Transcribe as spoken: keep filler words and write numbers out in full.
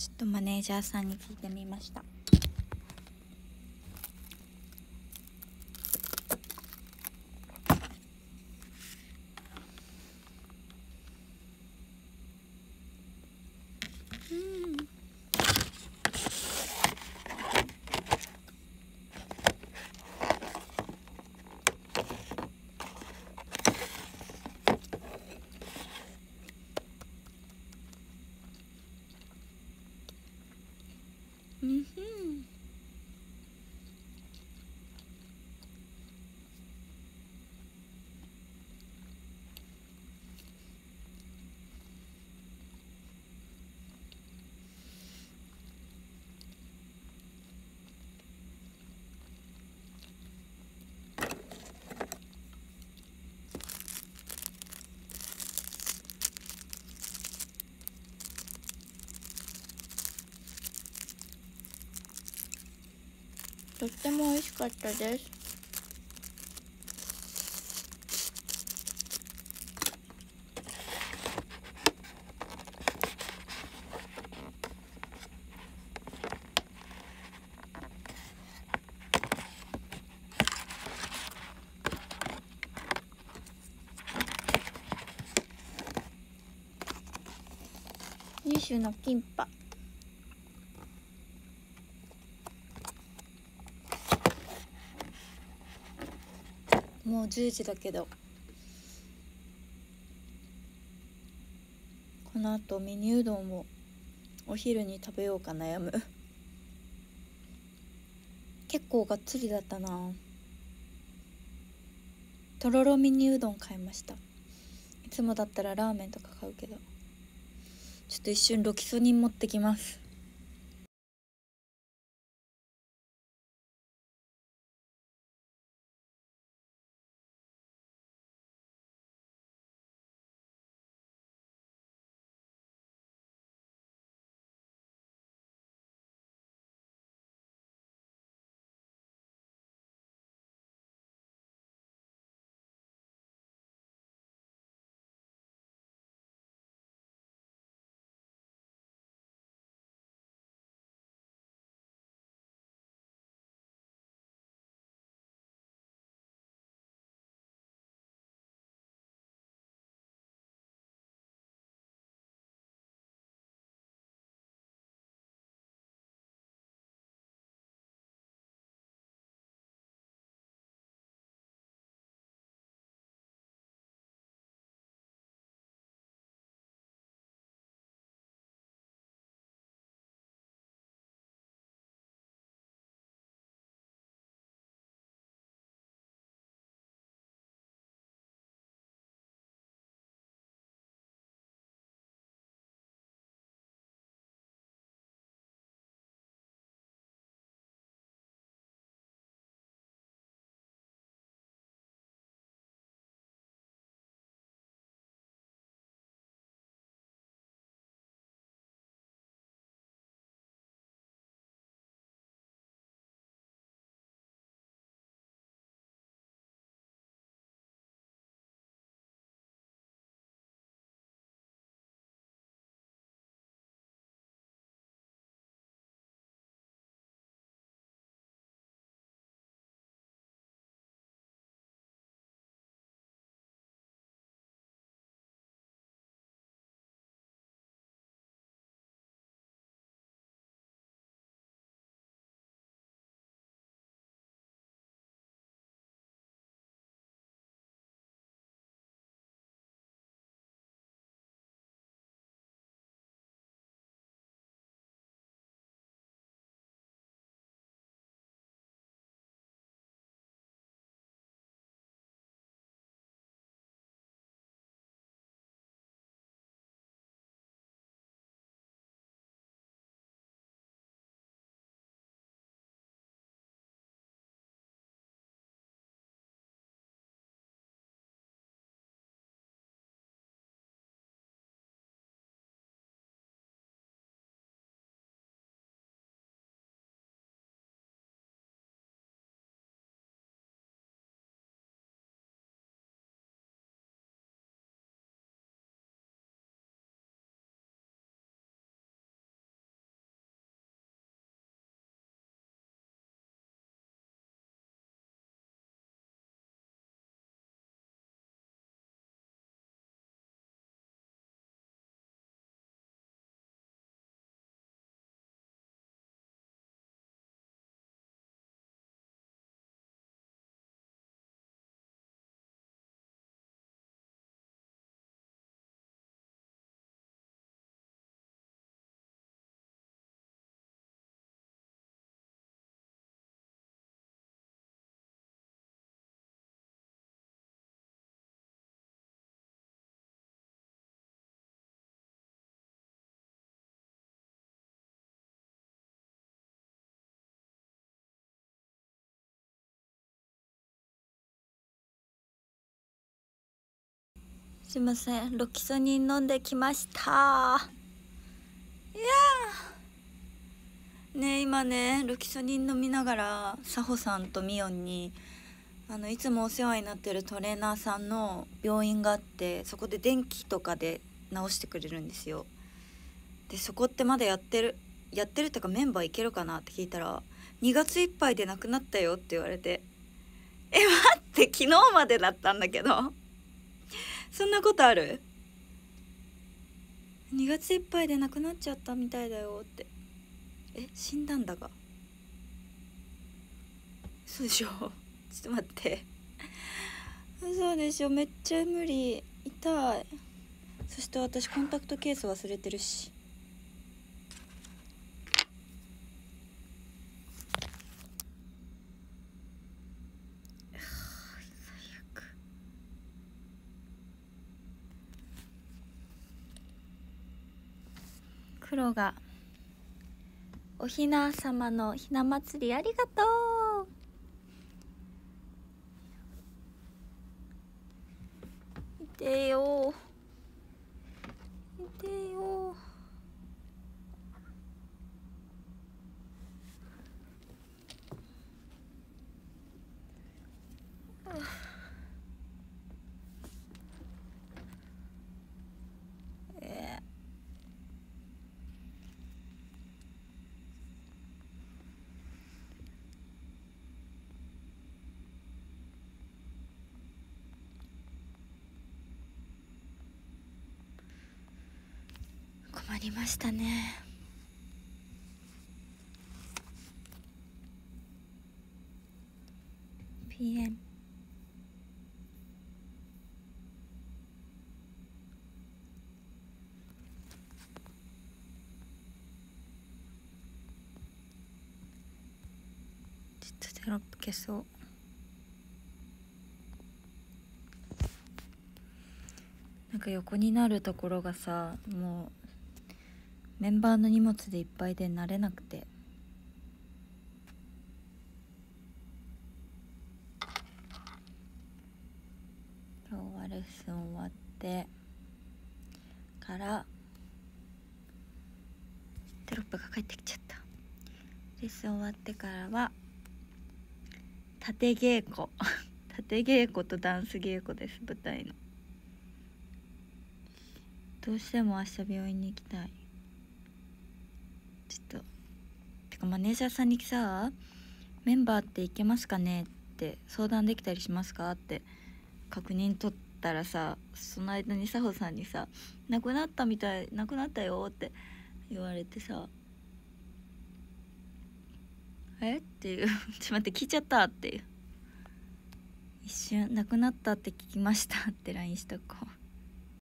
ちょっとマネージャーさんに聞いてみました。うんうんふんとっても美味しかったです。に種のキンパ。もうじゅうじだけど、このあとミニうどんをお昼に食べようか悩む結構がっつりだったな。とろろミニうどん買いました。いつもだったらラーメンとか買うけど、ちょっと一瞬ロキソニン持ってきます。 すいません、ロキソニン飲んできました。いやーね、今ねロキソニン飲みながらサホさんとミオンにあのいつもお世話になってるトレーナーさんの病院があって、そこで電気とかで治してくれるんですよ。でそこってまだやってるやってるってかメンバーいけるかなって聞いたら、にがついっぱいでなくなったよって言われて、え待って、昨日までだったんだけどそんなことある？にがついっぱいでなくなっちゃったみたいだよって。え、死んだんだが。嘘でしょちょっと待って、嘘でしょ、めっちゃ無理、痛い。そして私コンタクトケース忘れてるし。黒がおひな様のひな祭りありがとう。いてよいてよ。えー困りましたね。ピーエム ちょっとテロップ消そう。なんか横になるところがさ、もうメンバーの荷物でいっぱいで慣れなくて。今日はレッスン終わってからテロップが返ってきちゃった。レッスン終わってからは縦稽古縦稽古とダンス稽古です、舞台の。どうしても明日病院に行きたい。ちょっとてかマネージャーさんにさ、メンバーって行けますかねって相談できたりしますかって確認取ったらさ、その間に佐穂さんにさ、亡くなったみたい、亡くなったよって言われてさ、えっていうちょっと待って、聞いちゃったっていう、一瞬亡くなったって聞きましたって ライン しとこう。